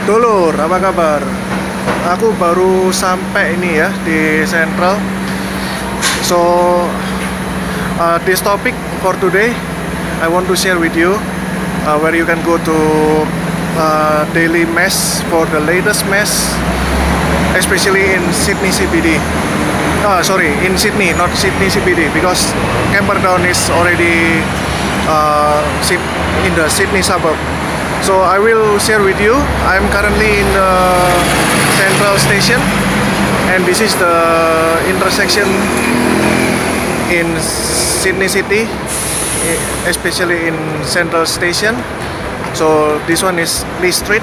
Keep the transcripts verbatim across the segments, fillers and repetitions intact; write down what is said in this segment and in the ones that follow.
Dulur, apa kabar? Aku baru sampai ini ya di Central. So uh, this topic for today, I want to share with you uh, where you can go to uh, daily mass for the latest mass, especially in Sydney C B D. Uh, sorry, in Sydney, not Sydney C B D, because Camperdown is already uh, in the Sydney suburb. So I will share with you. I'm currently in the Central Station, and this is the intersection in Sydney City, especially in Central Station. So this one is Lee Street,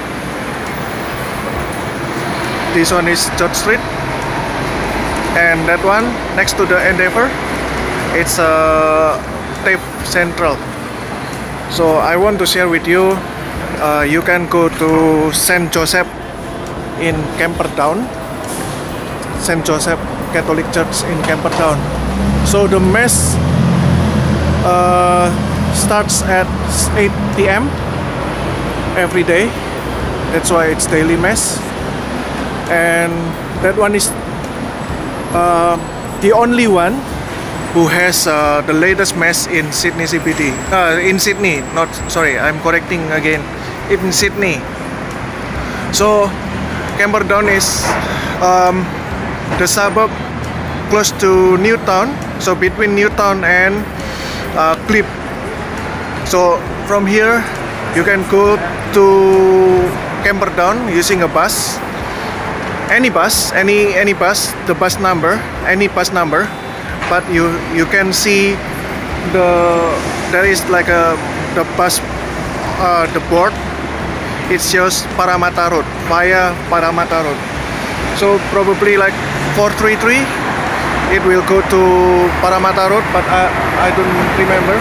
this one is George Street, and that one next to the Endeavour, it's uh, Tape Central. So I want to share with you. Uh, you can go to Saint Joseph in Camperdown, Saint Joseph Catholic Church in Camperdown. So the mass uh, starts at eight P M every day. That's why it's daily mass, and that one is uh, the only one who has uh, the latest mass in Sydney C B D. Uh, in Sydney, not sorry, I'm correcting again. In Sydney. So Camperdown is um, the suburb close to Newtown. So between Newtown and uh, Clip. So from here you can go to Camperdown using a bus. Any bus, any any bus, the bus number, any bus number. But you you can see the there is like a the bus uh, the board. It shows Parramatta Road, via Parramatta Road. So probably like four three three, it will go to Parramatta Road, but I, I don't remember.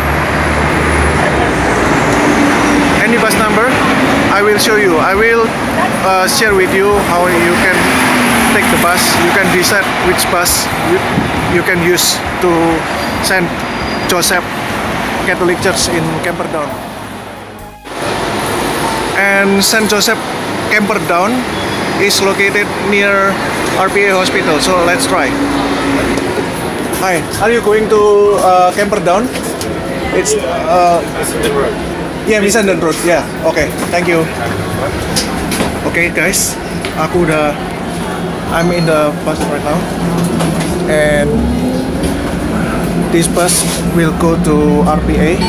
Any bus number, I will show you. I will uh, share with you how you can take the bus. You can decide which bus you, you can use to Saint Joseph Catholic Church in Camperdown. And Saint Joseph Camperdown is located near R P A Hospital. So let's try. Hi, are you going to uh, Camperdown? It's uh, yeah, Missenden Road. Yeah, okay, thank you. Okay guys, aku udah I'm in the bus right now, and this bus will go to R P A.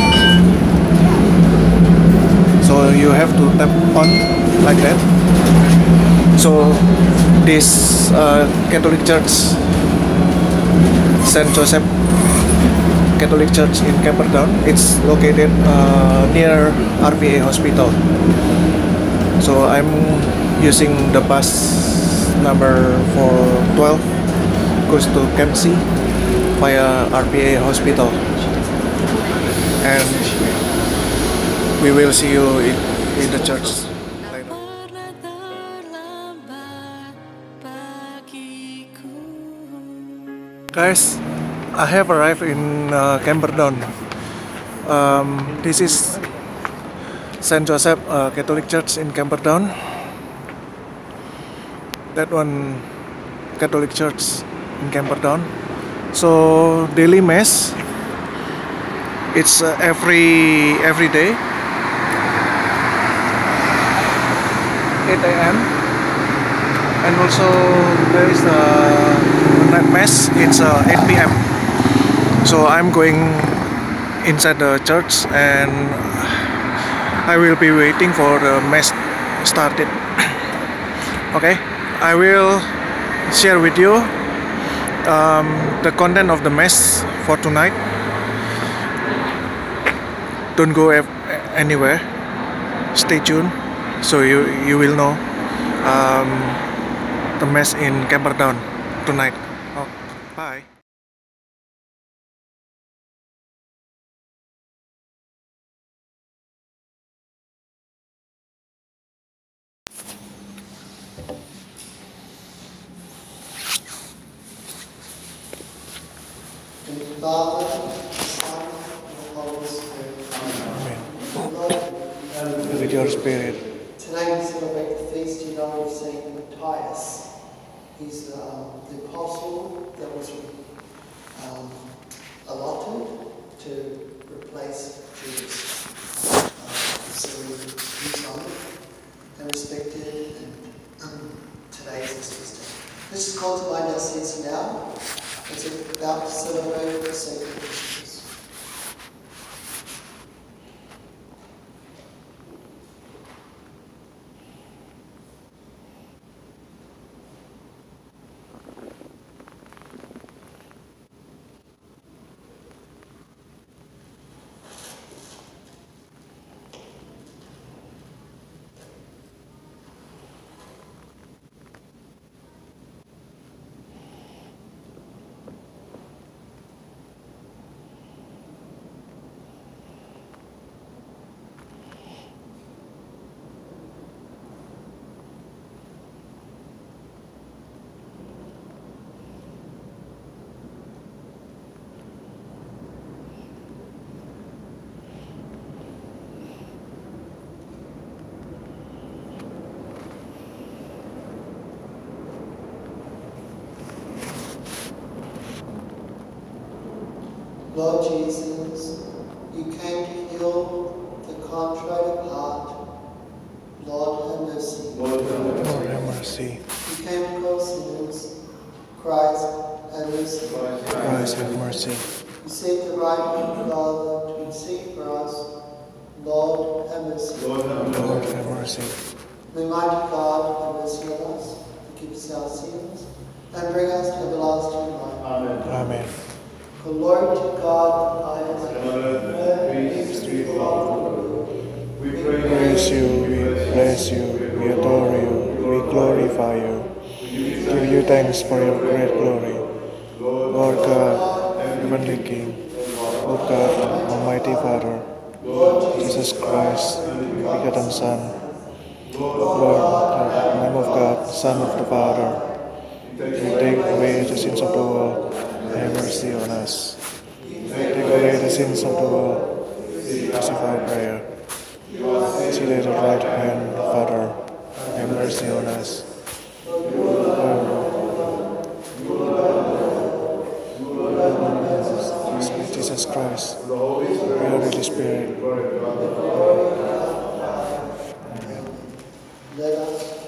So you have to tap on like that. So this uh, Catholic Church, Saint Joseph Catholic Church in Camperdown, it's located uh, near R P A Hospital. So I'm using the bus number four twelve, goes to Kempsey via R P A Hospital, and we will see you in, in the church later. Guys, I have arrived in uh, Camperdown. Um, this is Saint Joseph uh, Catholic Church in Camperdown. That one Catholic Church in Camperdown. So daily mass, it's uh, every every day. eight A M and also there is a night mass. It's uh, eight P M So I'm going inside the church, and I will be waiting for the mass started. Okay, I will share with you um, the content of the mass for tonight. Don't go anywhere, stay tuned. So you you will know um, the mass in Camperdown tonight. Oh, bye. Amen. With your spirit. Tonight we celebrate feast, you know, of Saint Matthias. He's um, the apostle that was um, allotted to replace Judas. Uh, so he's honored and respected, and um, today is his feast day. Let's just call to mind our seats now. It's about to celebrate the sacred mysteries. Lord Jesus, you came to heal the contrite of heart. Lord, have mercy. Lord, have mercy. You came to call sinners. Christ, have mercy. Christ, have mercy. You seek the right hand of the Father to intercede for us. Lord, have mercy. Lord, have mercy. May mighty God have mercy on us, forgive us our sins, and bring us to everlasting life. Amen. Amen. O Lord to God, the highest, peace to the Lord. We praise you, we bless you, we adore you, we glorify you. Give you thanks for your great glory. Lord God, heavenly King, Lord God, Almighty Father, Jesus Christ, begotten Son, Lord God, Lamb of God, Son of the Father, you take away the sins of the world. Have mercy on us. Take away the sins of the world. Receive our prayer. Sit at the right hand, Father. Have mercy on us. Jesus Christ, the Holy Spirit. Let us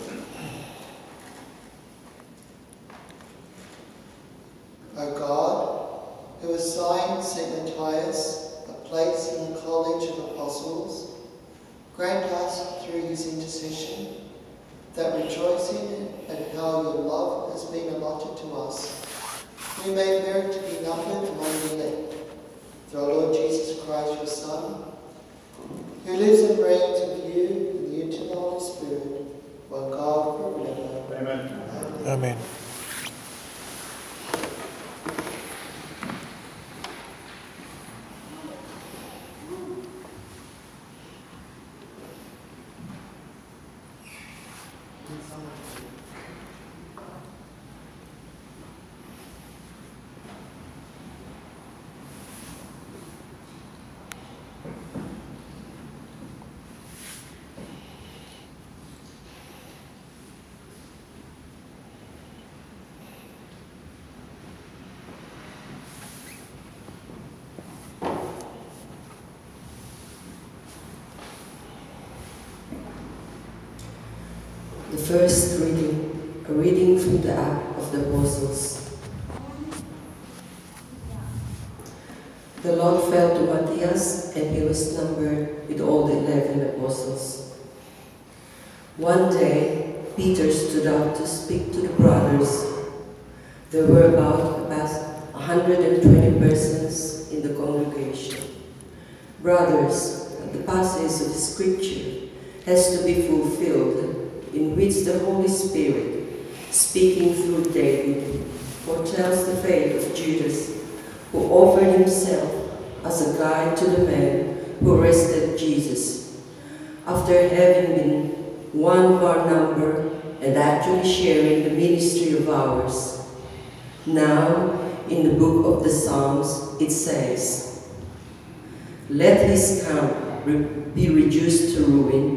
O God, who assigned Saint Matthias a place in the college of apostles, grant us through his intercession that rejoicing at how your love has been allotted to us, we may merit to be numbered among the elect, through our Lord Jesus Christ, your Son, who lives and reigns with you in the unity of the Holy Spirit, one God forever. Amen. Amen. The first reading, a reading from the Act of the Apostles. The Lord fell to Matthias, and he was numbered with all the eleven apostles. One day, Peter stood up to speak to the brothers. There were about one hundred twenty persons in the congregation. Brothers, the passage of Scripture has to be fulfilled, in which the Holy Spirit, speaking through David, foretells the fate of Judas, who offered himself as a guide to the men who arrested Jesus, after having been one of our number and actually sharing the ministry of ours. Now, in the book of the Psalms, it says, "Let his camp be reduced to ruin,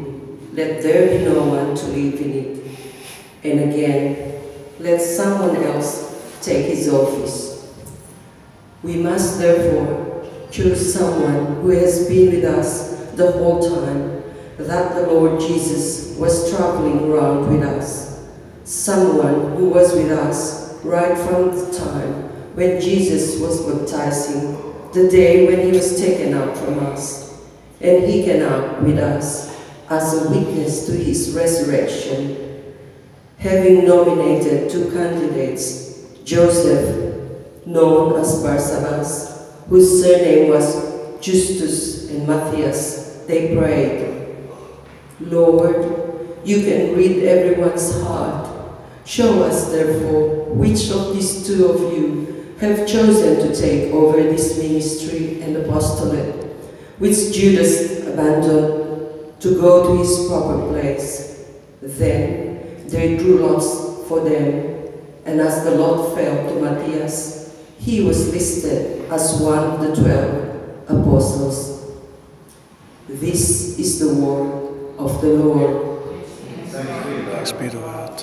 let there be no one to live in it. And again, let someone else take his office. We must therefore choose someone who has been with us the whole time that the Lord Jesus was traveling around with us. Someone who was with us right from the time when Jesus was baptizing, the day when he was taken out from us, and he came out with us as a witness to his resurrection, having nominated two candidates, Joseph, known as Barsabbas, whose surname was Justus, and Matthias. They prayed, Lord, you can read everyone's heart. Show us, therefore, which of these two of you have chosen to take over this ministry and apostolate, which Judas abandoned to go to his proper place. Then they drew lots for them, and as the lot fell to Matthias, he was listed as one of the twelve apostles. This is the word of the Lord. Thanks be to God.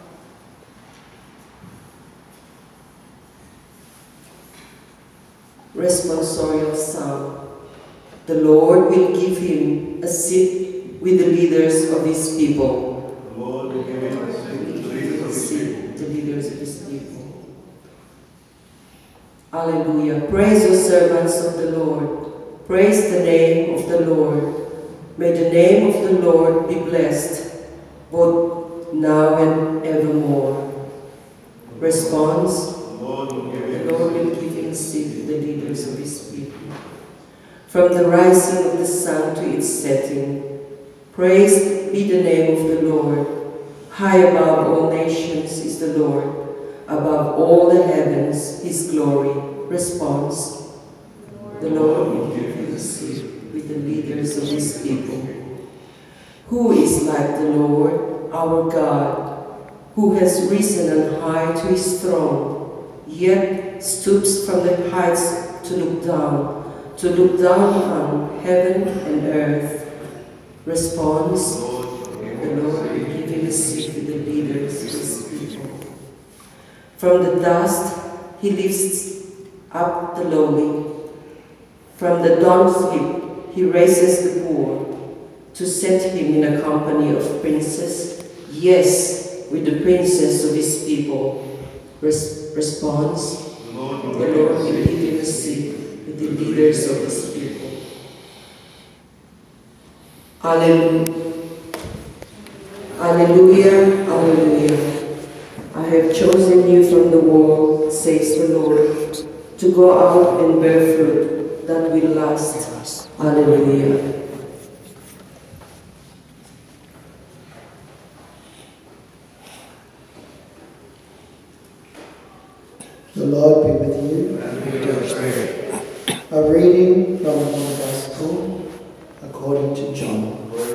Responsorial Psalm. The Lord will give him a seat with the leaders of his people. The Lord will give him a seat with the leaders of his people. The leaders of his people. Alleluia. Praise your servants of the Lord. Praise the name of the Lord. May the name of the Lord be blessed, both now and evermore. Response. The Lord will give The him Lord will give him a seat with the leaders of his people. From the rising of the sun to its setting, praised be the name of the Lord. High above all nations is the Lord, above all the heavens his glory. Response. The Lord will give him a seat with the leaders of his people. Who is like the Lord, our God, who has risen on high to his throne, yet stoops from the heights to look down, to look down on heaven and earth. Response. The Lord will give him a seat with the leaders of his people. From the dust he lifts up the lowly. From the dunghill he raises the poor, to set him in a company of princes, yes, with the princes of his people. Res response. The Lord will The Lord will give him a seat with the leaders of his people. Alleluia. Alleluia, alleluia. I have chosen you from the world, says the Lord, to go out and bear fruit that will last. Alleluia. The Lord be with you. And with your spirit. A reading from the Holy Gospel according to John.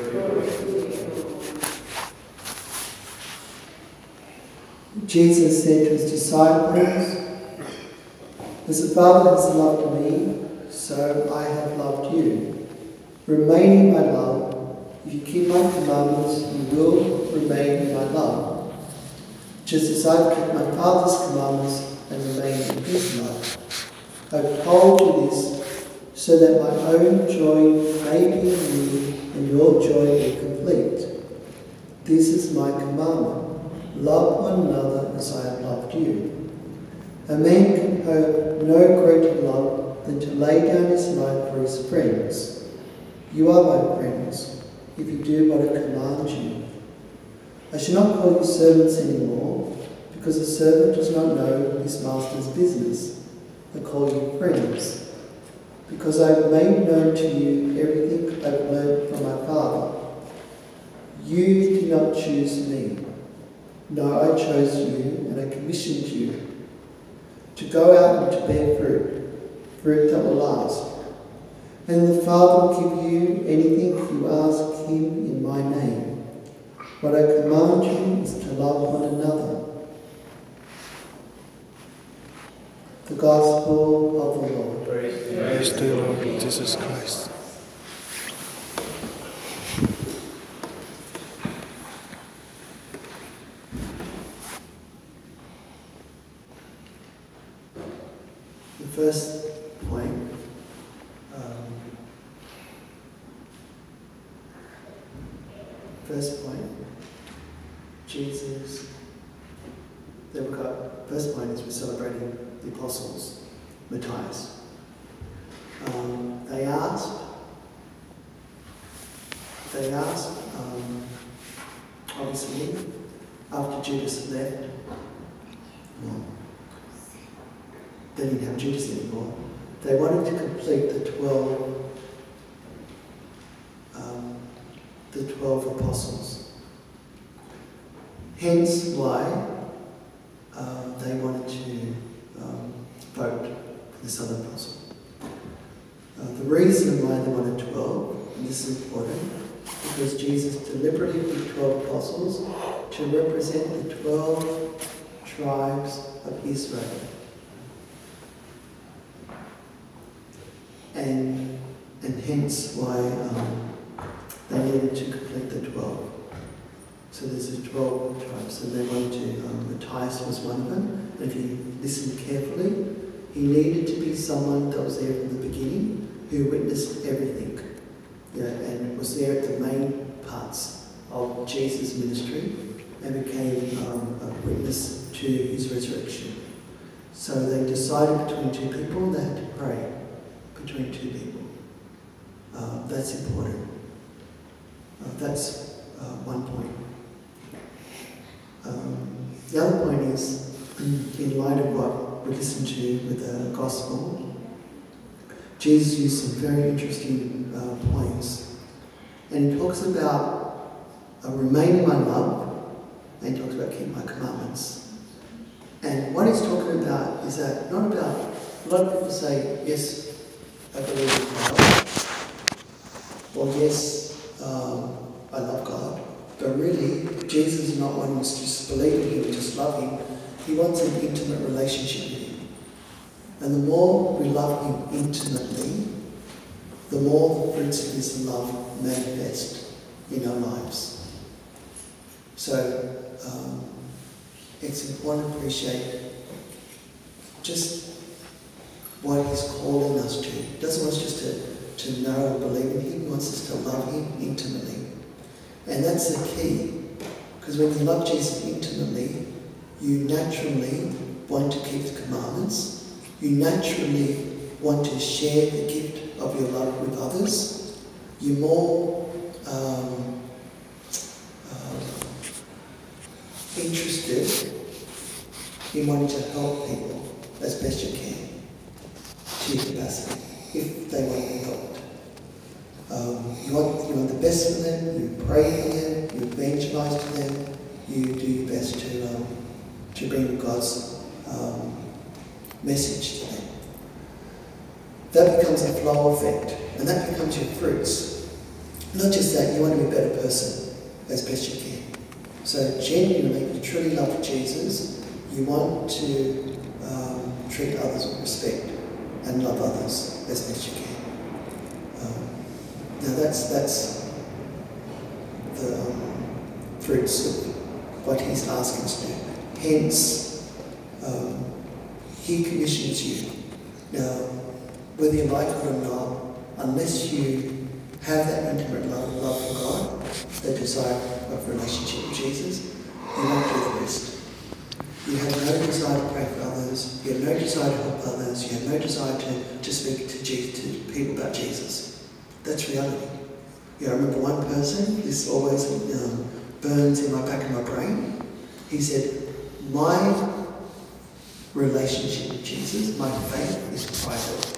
Jesus said to his disciples, As the Father has loved me, so I have loved you. Remain in my love. If you keep my commandments, you will remain in my love. Just as I have kept my Father's commandments and remain in his love. I have told you this so that my own joy may be in you and your joy be complete. This is my commandment. Love one another as I have loved you. A man can have no greater love than to lay down his life for his friends. You are my friends, if you do what I command you. I shall not call you servants anymore, because a servant does not know his master's business. I call you friends, because I have made known to you everything I have learned from my Father. You did not choose me. No, I chose you, and I commissioned you to go out and to bear fruit, fruit that will last. And the Father will give you anything you ask him in my name. What I command you is to love one another. The Gospel of the Lord. Praise to the Lord Jesus Christ. First point, Jesus. Then we've got, first point is we're celebrating the apostles, Matthias. Um, they asked, they asked, um, obviously, after Judas left, well, they didn't have Judas anymore. They wanted to complete the twelve, um, the twelve apostles. Hence why um, they wanted to um, vote for this other apostle. Uh, the reason why they wanted twelve, and this is important, because Jesus deliberately picked twelve apostles to represent the twelve tribes of Israel. And, and hence why um, they needed to complete the twelve. So there's the twelve tribes, and they wanted to, um, Matthias was one of them. And if you listen carefully, he needed to be someone that was there from the beginning, who witnessed everything, you know, and was there at the main parts of Jesus' ministry and became um, a witness to his resurrection. So they decided between two people, they had to pray between two people. Uh, that's important. Uh, that's uh, one point. Um, the other point is, in light of what we listened to with the gospel, Jesus used some very interesting uh, points. And he talks about uh, remain in my love, and he talks about keep my commandments. And what he's talking about is that not about, a lot of people say, yes, I believe in God, or yes, um, I love God. But really, Jesus is not wanting us to just believe in him, just love him. He wants an intimate relationship with him. And the more we love him intimately, the more the fruits of his love manifest in our lives. So um, it's important to appreciate just what he's calling us to. He doesn't want us just to, to know and believe in him. He wants us to love him intimately. And that's the key. Because when you love Jesus intimately, you naturally want to keep the commandments. You naturally want to share the gift of your love with others. You're more um, uh, interested in wanting to help people as best you can, to your capacity, if they want to be helped. Um, you, want, you want the best for them, you pray for them, you evangelize to them, you do your best to, um, to bring God's um, message to them. That becomes a flow effect, and that becomes your fruits. Not just that, you want to be a better person as best you can. So genuinely, if you truly love Jesus, you want to um, treat others with respect and love others as best you can. Um, now that's that's the um, fruits of what he's asking us to do. Hence, um, he commissions you. Now, whether you like it or not, unless you have that intimate love, love for God, that desire of relationship with Jesus, you won't do the rest. You have no desire to pray for others, you have no desire to help others, you have no desire to, to speak to, Jesus, to people about Jesus. That's reality. Yeah, I remember one person, this always um, burns in my back of my brain. He said, my relationship with Jesus, my faith is private.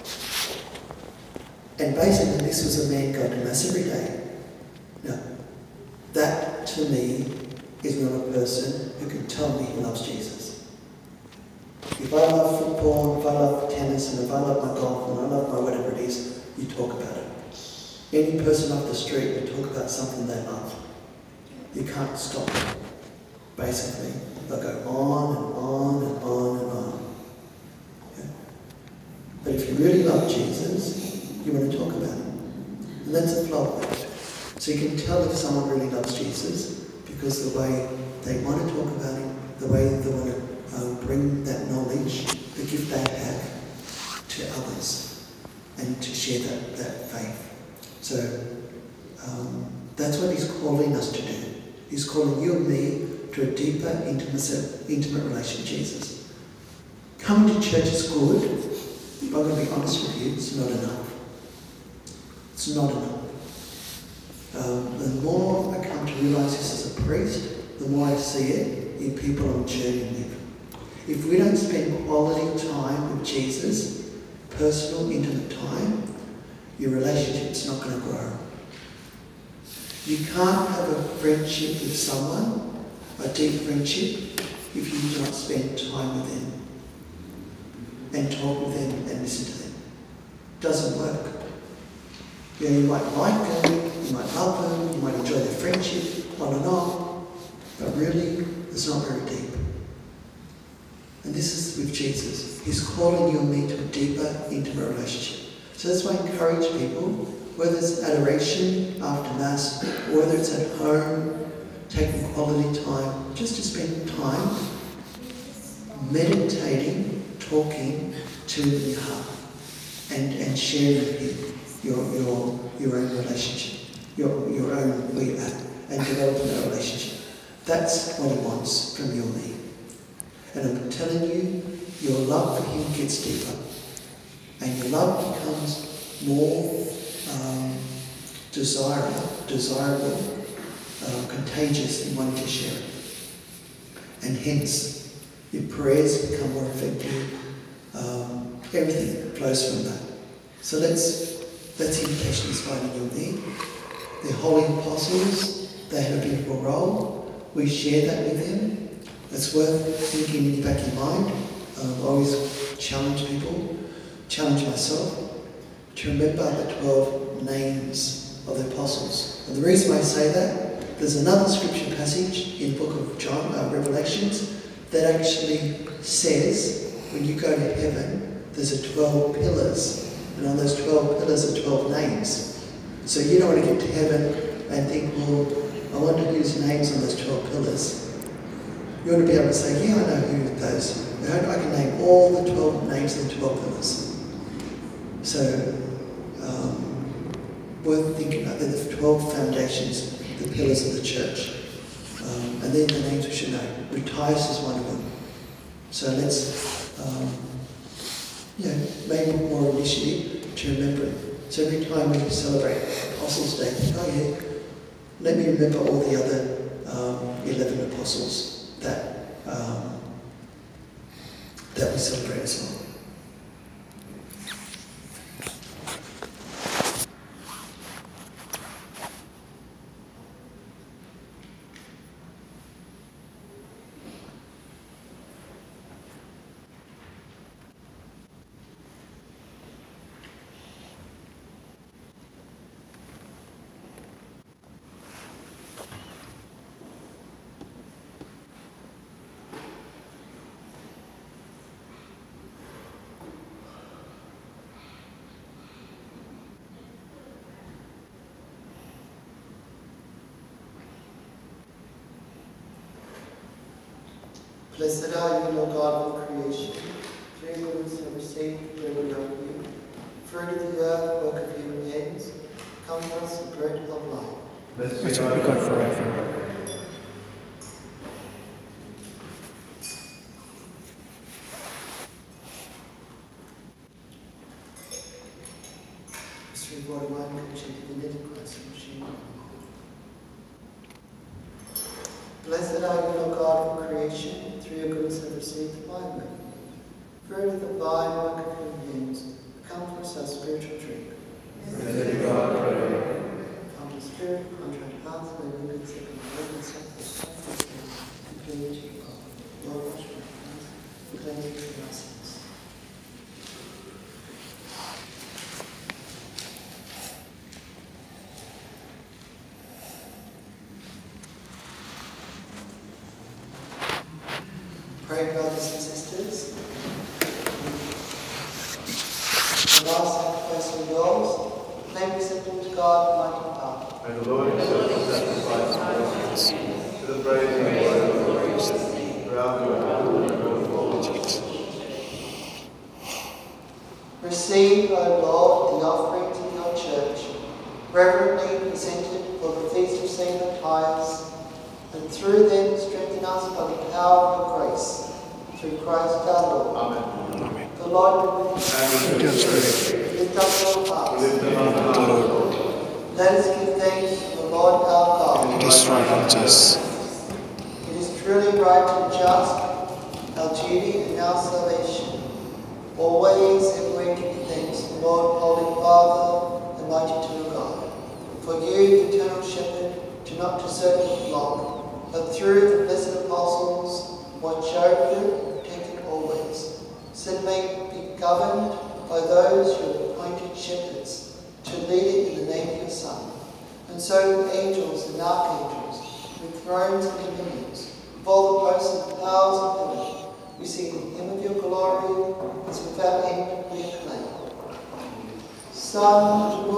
And basically this was a man going to mass every day. Now, that to me is not a person who can tell me he loves Jesus. If I love football, if I love tennis, and if I love my golf, and I love my whatever it is, you talk about it. Any person off the street will talk about something they love. You can't stop it. Basically, they'll go on and on and on and on. Okay? But if you really love Jesus, you want to talk about him. And that's a flow effect. So you can tell if someone really loves Jesus because the way they want to talk about him, the way they want to um, bring that knowledge, the gift they have to others, and to share that, that faith. So um, That's what he's calling us to do. He's calling you and me to a deeper, intimate, intimate relationship with Jesus. Coming to church is good, but I'm going to be honest with you, it's not enough. It's not enough. Um, the more I come to realise this as a priest, the more I see it in people on journey with. If we don't spend quality time with Jesus, personal, intimate time, your relationship's not going to grow. You can't have a friendship with someone, a deep friendship, if you do not spend time with them and talk with them and listen to them. It doesn't work. Yeah, you might like them, you might love them, you might enjoy their friendship, on and on, but really, it's not very deep. And this is with Jesus. He's calling you and me to a deeper, intimate relationship. So that's why I encourage people, whether it's adoration after Mass, or whether it's at home, taking quality time, just to spend time meditating, talking to your heart, and, and sharing with him your, your, your own relationship, your, your own where you're at, and developing a relationship. That's what he wants from you and me. And I'm telling you, your love for him gets deeper. And your love becomes more um, desirable, desirable uh, contagious in wanting to share it. And hence, your prayers become more effective. Um, everything flows from that. So let's, that's the invitation is finding you and me. The holy apostles, they had a beautiful role. We share that with them. It's worth thinking in the back of your mind. Um, I always challenge people, challenge myself, to remember the twelve names of the apostles. And the reason I say that, there's another scripture passage in the book of John, uh, Revelations, that actually says when you go to heaven, there's a twelve pillars, and on those twelve pillars are twelve names. So you don't want to get to heaven and think, well, I wonder whose names on those twelve pillars. You want to be able to say, yeah, I know who those, I can name all the twelve names of the twelve pillars. So, um, worth thinking about. They're the twelve foundations, the pillars of the church. Um, and then the names we should know. Matthias is one of them. So let's, um, you know, maybe more initiative to remember it. So every time we celebrate Apostles' Day, oh yeah, let me remember all the other um, eleven apostles that um, that we celebrate as well. Blessed are you, Lord God of creation. Through your goodness have received the glory of you. Fruit of the earth, work of human hands, come to us the bread of life. Blessed be God forever. Mystery body, wine, which is divinity, Christ, and machine. Blessed are you, Lord God of creation. Through your goodness have received the wine. Fruit of the vine, work of human hands, come to us our spiritual drink. Blessed be God forever. Come to spirit, contrite hearts, may we be sick and broken, and suffer, and clean to God. Lord, wash my hands, and cleanse me from our sins. Pray, brothers and sisters. The last sacrifice of yours, may be acceptable to God, Almighty Father. May the Lord accept the sacrifice of us to the praise and glory of His name, throughout your holy and good of all Jesus. Receive, O Lord, the offerings of your church, reverently presented for the feast and through them strengthen us by the power of your grace. Through Christ our Lord. Amen. Amen. The Lord be with you. And With your spirit. Lift up your hearts. lift them up The to Lord. Let us give thanks to the Lord our God. It is right and just. It is truly right and just, our duty and our salvation. Always and when give thanks, Lord, Holy Father, and mighty eternal God. For you, the eternal shepherd, do not desert your flock, but through the blessed apostles, watch over them, protect them always. So that may be governed by those your appointed shepherds, to lead it in the name of your Son. And so with angels and archangels, with thrones and dominions, with all the hosts and powers of heaven, we sing the hymn of your glory, as without end we acclaim. Sanctus,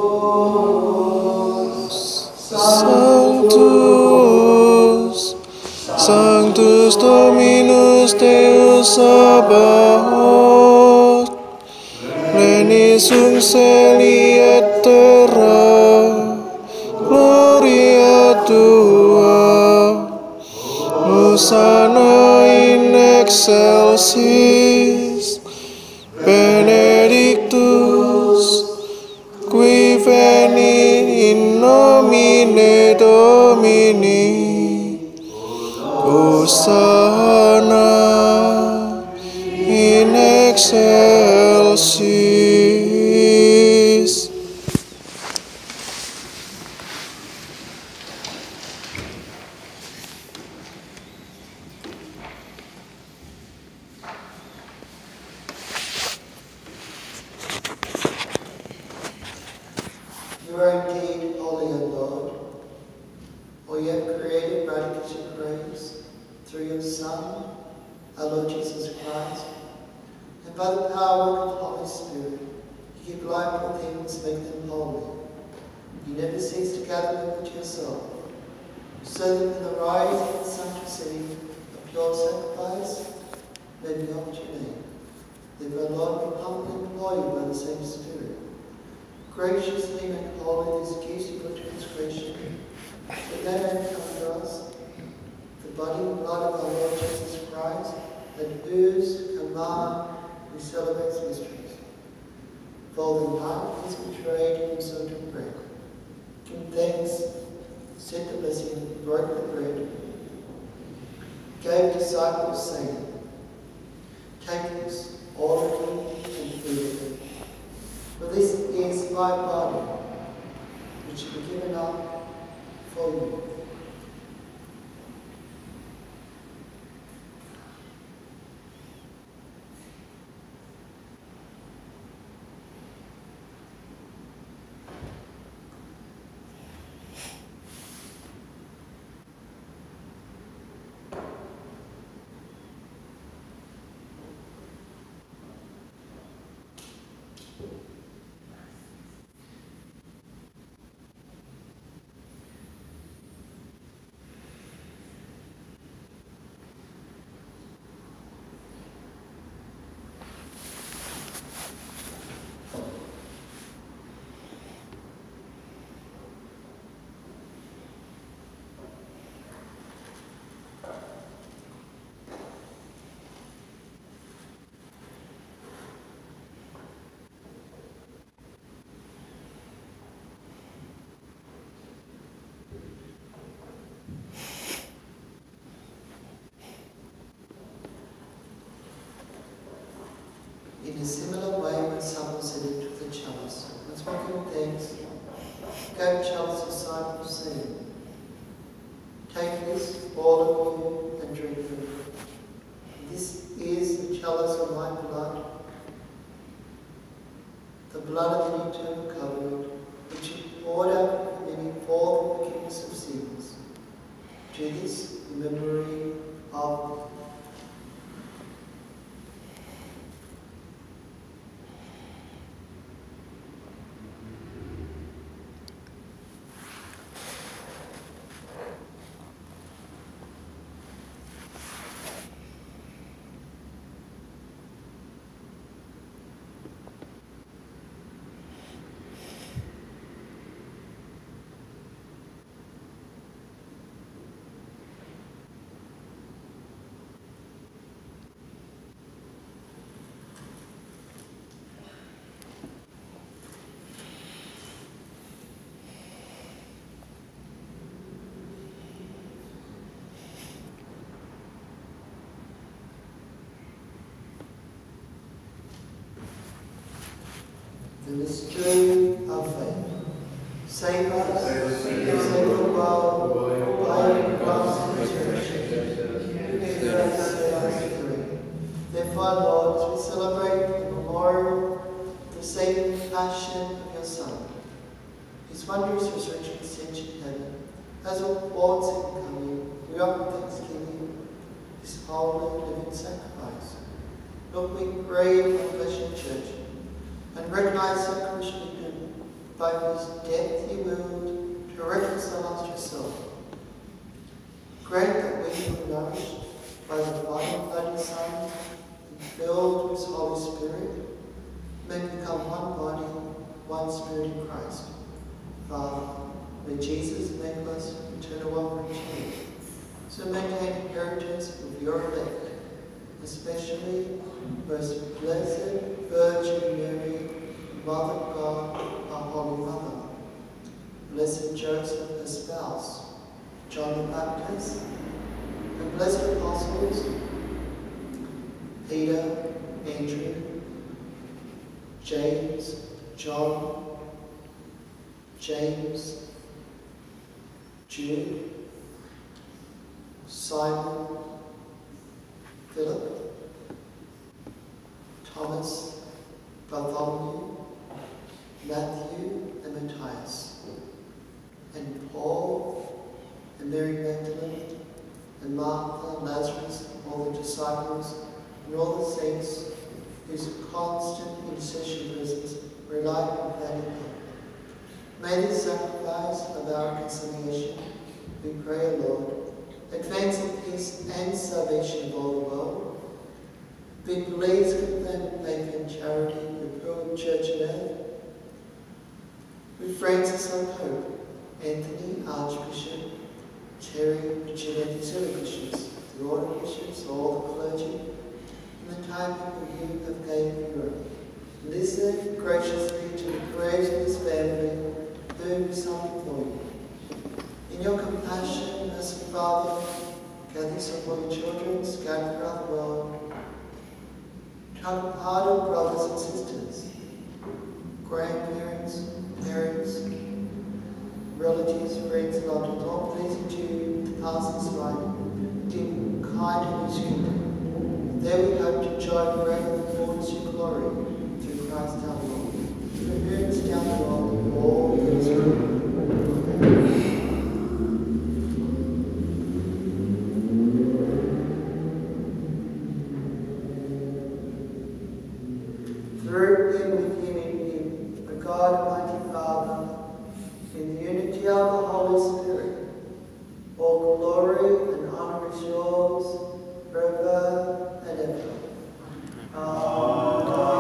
Sanctus, Sanctus Dominus Deus Sabaoth, Pleni sum celi et terra, gloria tua, Hosanna in excelsis, benedictus, qui venit in nomine Domini, Hosanna in excelsis. you are indeed holy, O Lord, for you have created radicals of praise through your Son, our Lord Jesus Christ, and by the power of the Holy Spirit, you give life to things, make them holy. You never cease to gather them to yourself, so that in the rising and sanctity of your sacrifice may be offered your name. Therefore, Lord, we humbly implore you by the same Spirit, graciously make holy this gift of your transgression, that they may come to us, the body and blood of our Lord Jesus Christ, at whose command we celebrate mysteries. For the night he was betrayed and so took bread. Give thanks, said the blessing, broke the bread, gave disciples, saying, take this, all of you, and eat of it. For this is my body, which will be given up for you. In a similar way, when someone said it took the chalice, once more giving thanks, gave the chalice to his disciples, saying, take this, all of you, and drink of it. This is the chalice of my blood, the blood of the eternal covenant, which is poured out for many for the forgiveness of sins. Do this in memory of As a Lord's Second Coming, we offer thanksgiving, this holy living sacrifice. Lord, we pray for the Blessed Church and recognize that Christian by whose death you willed to reconcile us to yourself. Grant that we were nourished by the blood and blood of Son and filled with His Holy Spirit may become one body, one Spirit in Christ. Father, may Jesus make us eternal offering to you, so maintain inheritance of your elect, especially most blessed Virgin Mary, Mother of God, our Holy Mother, blessed Joseph, her spouse, John the Baptist, the blessed apostles, Peter, Andrew, James, John, James, Jude, Simon, Philip, Thomas, Bartholomew, Matthew, and Matthias, and Paul, and Mary Magdalene, and Martha, and Lazarus, and all the disciples, and all the saints whose constant intercession presence rely on that in Him. May this sacrifice of our reconciliation, we pray, O Lord, advance the peace and salvation of all the world. Be pleased with them in faith and charity, the poor church and earth. With Francis our Pope, Anthony, Archbishop, Terry, Richard, and his other bishops, the order bishops, all the clergy, and the time people you have gave Europe. Listen graciously to the prayers of this family, whom we sung before you. In your compassion, merciful Father, gather some of your children scattered throughout the world. Come, pardon brothers and sisters, grandparents, parents, relatives, friends, and loved ones, all pleasing to you, to pass this life, dim, kind, and kingdom. There we hope to join forever the fullness of your glory, through Christ our Lord, through whom is down the world, all the Israel. Through him, with him, in him, the God, Almighty Father, in the unity of the Holy Spirit, all glory and honor is yours, forever and ever. Amen.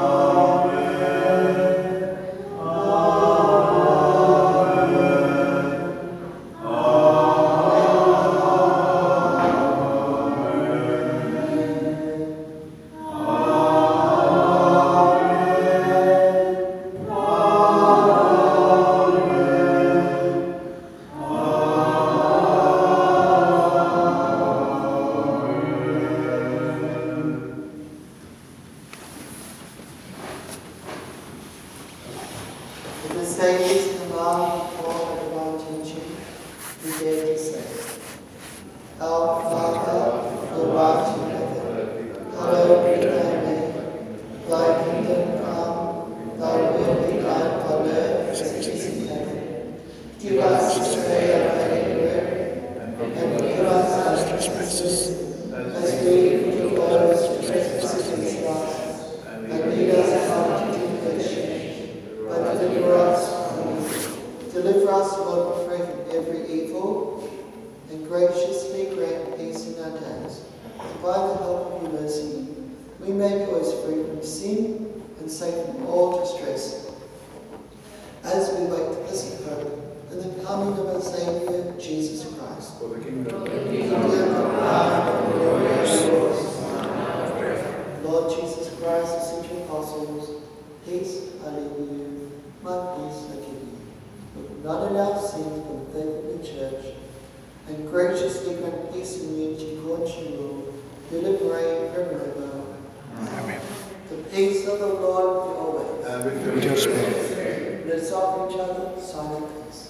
With the Saviour's command for and divine teaching, we dare to say, Our Father, who art in heaven, hallowed be thy name. Thy kingdom come, thy will be done on earth as it is in heaven. Give us this day our daily bread, and forgive us our trespasses, as we forgive those who trespass against us. And lead us not into temptation, but deliver us from evil. Deliver us, Lord, we pray, from every evil, and graciously grant peace in our days. And by the help of your mercy, we may be always free from sin and safe from all distress, as we wait the blessed hope and the coming of our Saviour, Jesus Christ. For the kingdom, The kingdom, the power, and the glory are yours, now and forever. Lord Jesus Christ, the sent your apostles, peace I leave with you, my peace I give you. Look not at our sins, but the faith of the church, and graciously grant peace and unity according to your will, who live and reign forever and ever. Amen. The peace of the Lord be always. and with With your your spirit. Let us offer each other silent peace.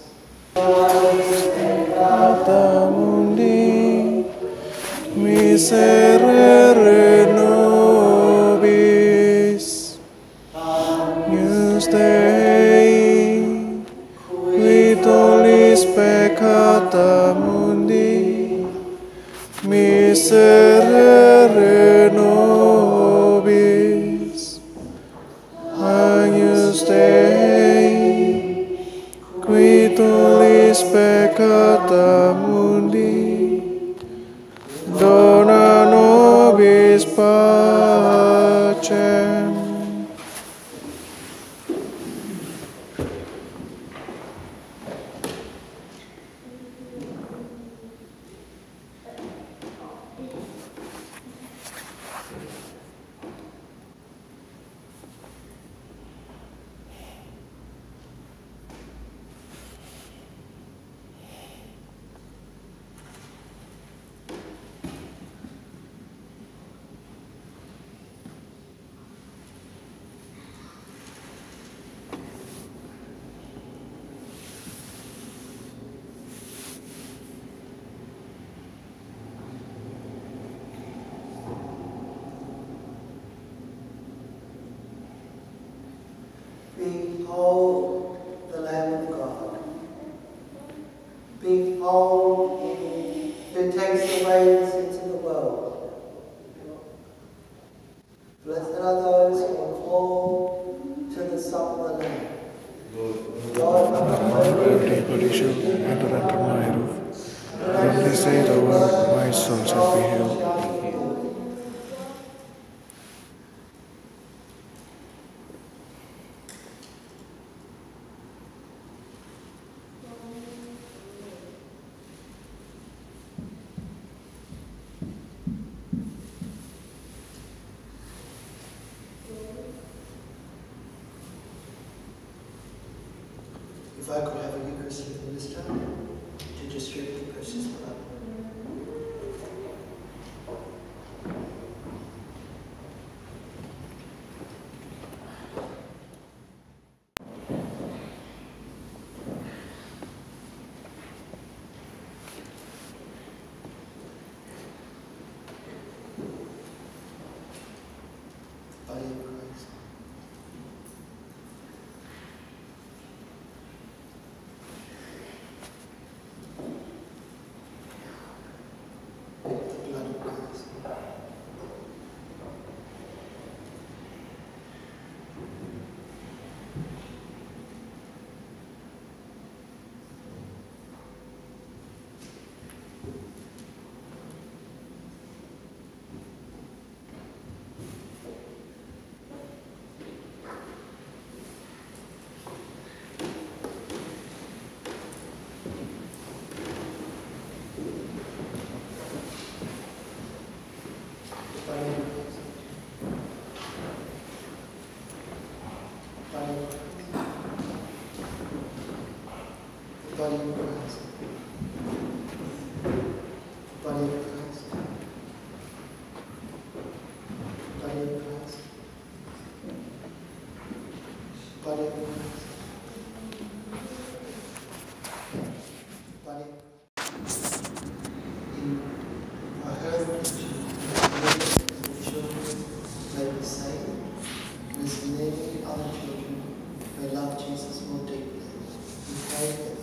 Pata mundi miserere nobis Deus Dei qui tollis peccatoribus peccata mundi, miserere nobis, Agnus Dei, qui tollis peccata mundi, dona nobis pacem. Behold the Lamb of God. Behold Him who takes away the sins of the world. Blessed are those who are called to the supper of the Lamb. Lord, Every body shall enter under my roof. Only say the word, my soul shall be healed. if I could have a Eucharist with you this time, to distribute the precious blood. Body of Christ. The blood of Christ. Body of Christ. Body of Christ. Body of Christ. Body of Christ. Body of I heard that the children may be saved, and as many other children may love Jesus more deeply. We pray for them.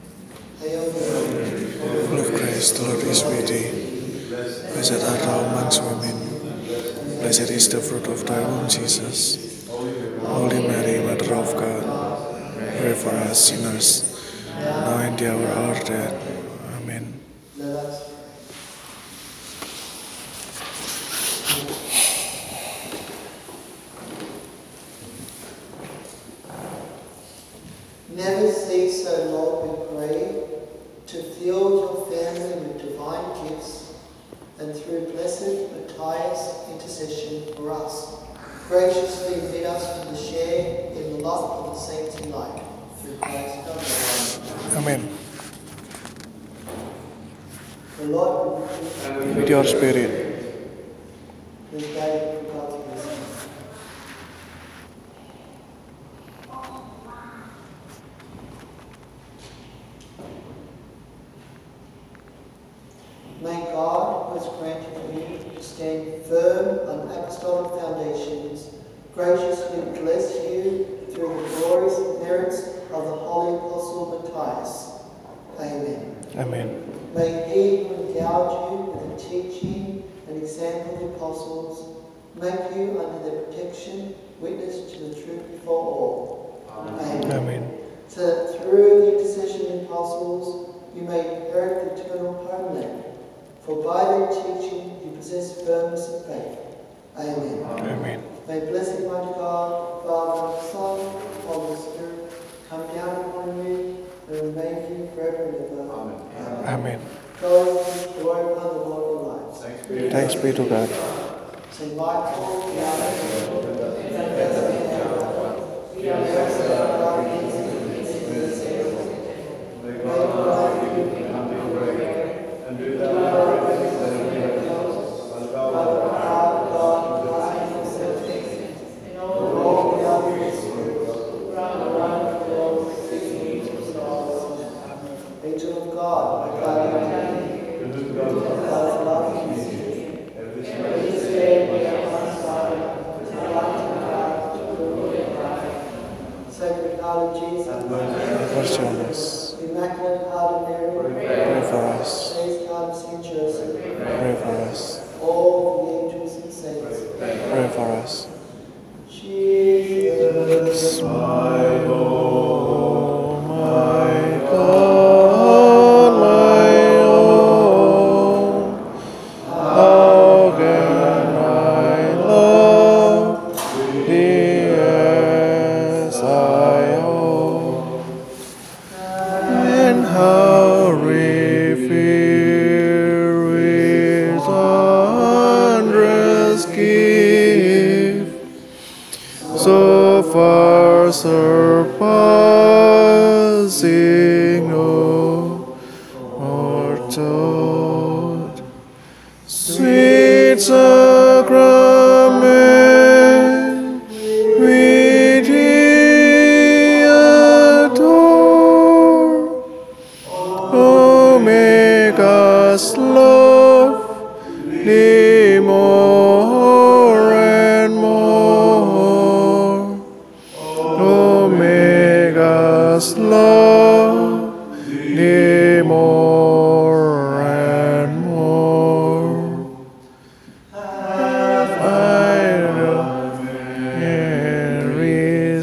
Full of grace, the Lord is with thee. Blessed art thou amongst women. Blessed is the fruit of thy womb, Jesus. Holy Mary, Mother of God, pray for us sinners, now and the hour of our death. Amen. Let us pray. Never cease, O Lord, we pray, to fill your family with divine gifts, and through blessed Matthias' intercession for us, graciously admit us to share in the lot of the saints alike. Through Christ our Lord. Amen. The Lord be With your spirit. with David for God's blessing. May God, who has granted you to stand firm on apostolic foundations, graciously bless you through the glorious merits of the Holy Apostle Matthias. Amen. Amen. May He who endowed you with the teaching and example of the apostles make you under their protection witness to the truth before all. Amen. Amen. So that through the intercession of the apostles you may inherit the eternal homeland. For by their teaching you possess firmness of faith. Amen. Amen. May blessed mighty God, Father, Son, Holy Spirit, come down upon you and remain with you forever and ever. Amen. Amen. Go and glorify the Lord of your lives. Thanks be to Thanks be to God. Saint Michael, the Archangel, May God give you and be great, and do that everything that we have done, and God angel of God, my guardian, and do God God's love and peace. and this This day we are one side, to the light of God, to the glory of God. Sacred Heart of Jesus, Mercy on us. Immaculate Heart of Mary, Pray for us. Praise God of Saint Joseph, Pray for us. all the angels and saints. Pray for us. Jesus, My Lord, my God, my own, how can I love thee as I own, and how revere with wondrous gift, so far surpassing all mortal. Sweet sacrament, we thee adore. Oh, make us love thee more and more. Oh, make us love thee more and more. I Mary,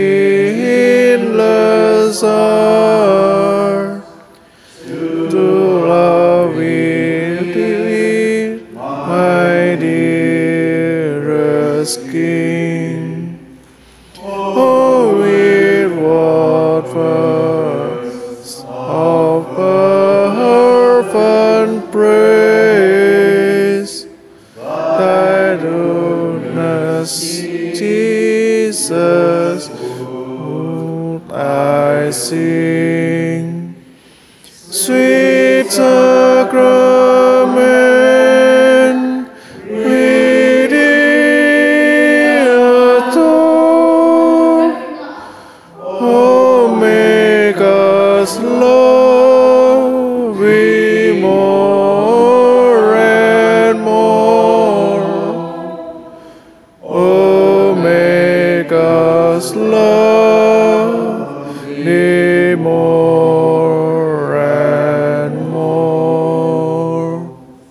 sinless heart, to love with thee, my dearest King. Oh, with what verse of fervent praise thy goodness, Jesus, would I sing. Sweet sacrament, we thee adore. Oh, make us love thee more and more. Oh, make us love thee more and more.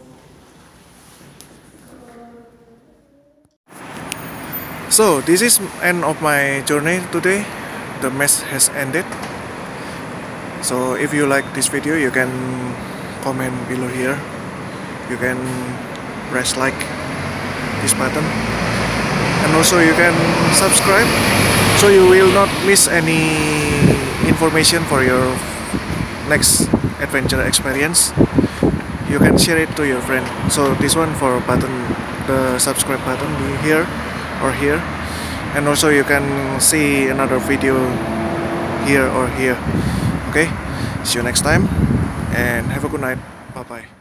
So this is end of my journey today. The mass has ended. So if you like this video, you can comment below here. You can press like this button, and also you can subscribe so you will not miss any information for your next adventure experience. You can share it to your friend. So this one for button, the subscribe button here or here, and also you can see another video here or here. Okay, see you next time and have a good night. Bye bye.